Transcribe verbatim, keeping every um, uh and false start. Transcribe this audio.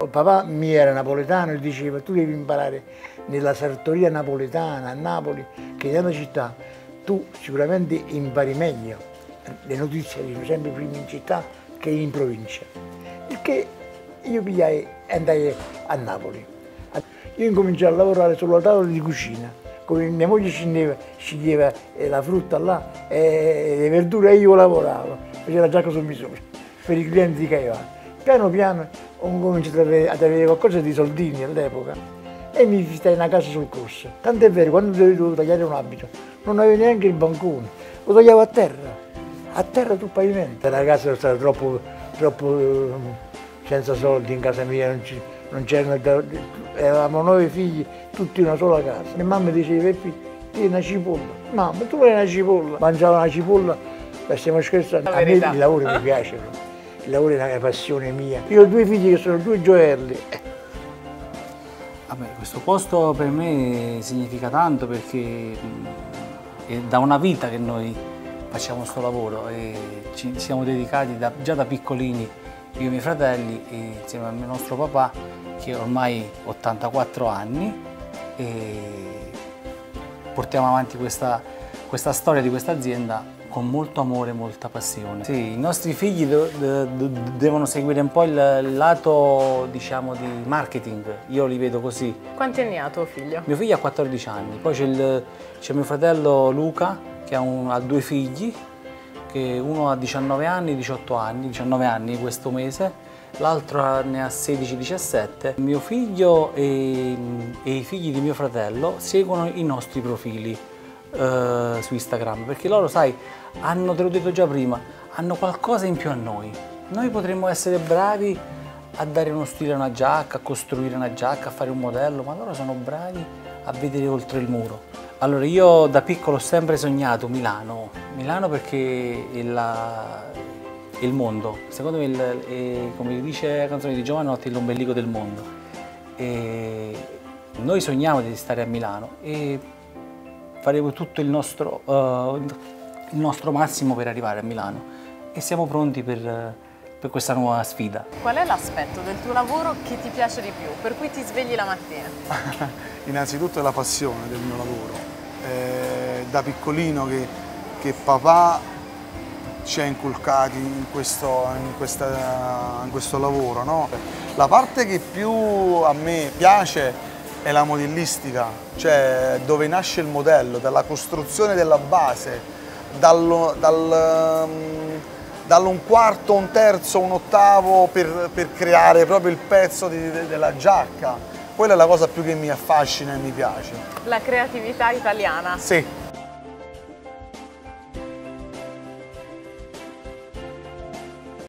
papà mio era napoletano e diceva tu devi imparare nella sartoria napoletana a Napoli, che è una città, tu sicuramente impari meglio. Le notizie arrivano sempre prima in città che in provincia. Perché io pigliai e andai a Napoli. Io incominciai a lavorare sulla tavola di cucina. Come mia moglie sceglieva, sceglieva la frutta là e le verdure e io lavoravo. Facevo la giacca su misura per i clienti di Caivano. Piano piano ho cominciato ad avere, ad avere qualcosa di soldini all'epoca e mi fittai una casa sul corso. Tant'è vero, quando dovevo tagliare un abito non avevo neanche il bancone, lo tagliavo a terra, a terra sul pavimento. La casa era stata troppo, troppo senza soldi in casa mia, non c'erano, eravamo nove figli, tutti in una sola casa. Mia mamma diceva, Peppi, tieni una cipolla. Mamma, tu vuoi una cipolla? Mangiavo una cipolla, la stiamo scherzando. A me il lavoro mi piace, il lavoro è una passione mia. Io ho due figli che sono due gioielli. Vabbè, questo posto per me significa tanto perché è da una vita che noi facciamo questo lavoro e ci siamo dedicati da, già da piccolini, io e i miei fratelli, e insieme al mio nostro papà, che ormai ha ottantaquattro anni, e portiamo avanti questa, questa storia di questa azienda con molto amore e molta passione. Sì, i nostri figli de de devono seguire un po' il lato, diciamo, di marketing, io li vedo così. Quanti anni ha tuo figlio? Mio figlio ha quattordici anni, poi c'è mio fratello Luca che ha, un, ha due figli, che uno ha diciannove anni, diciotto anni, diciannove anni questo mese, l'altro ne ha sedici diciassette. Mio figlio e, e i figli di mio fratello seguono i nostri profili uh, su Instagram, perché loro, sai, hanno, te l'ho detto già prima, hanno qualcosa in più a noi. Noi potremmo essere bravi a dare uno stile a una giacca, a costruire una giacca, a fare un modello, ma loro sono bravi a vedere oltre il muro. Allora, io da piccolo ho sempre sognato Milano, Milano perché è, la, è il mondo, secondo me, il, è, come dice la canzone di Giovanotti, è l'ombelico del mondo. E noi sogniamo di stare a Milano e faremo tutto il nostro, uh, il nostro massimo per arrivare a Milano e siamo pronti per, per questa nuova sfida. Qual è l'aspetto del tuo lavoro che ti piace di più, per cui ti svegli la mattina? Innanzitutto è la passione del mio lavoro. Eh, da piccolino che, che papà ci ha inculcati in questo, in questa, in questo lavoro, no? La parte che più a me piace è la modellistica, cioè dove nasce il modello, dalla costruzione della base, dallo, dal, dall'un quarto, un terzo, un ottavo per, per creare proprio il pezzo di, de, della giacca. Quella è la cosa più che mi affascina e mi piace. La creatività italiana. Sì.